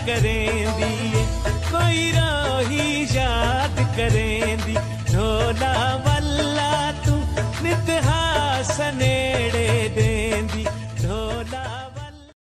करेंदी, कोई रोही याद करेंदी। ढोला वल्ला तू नित हासने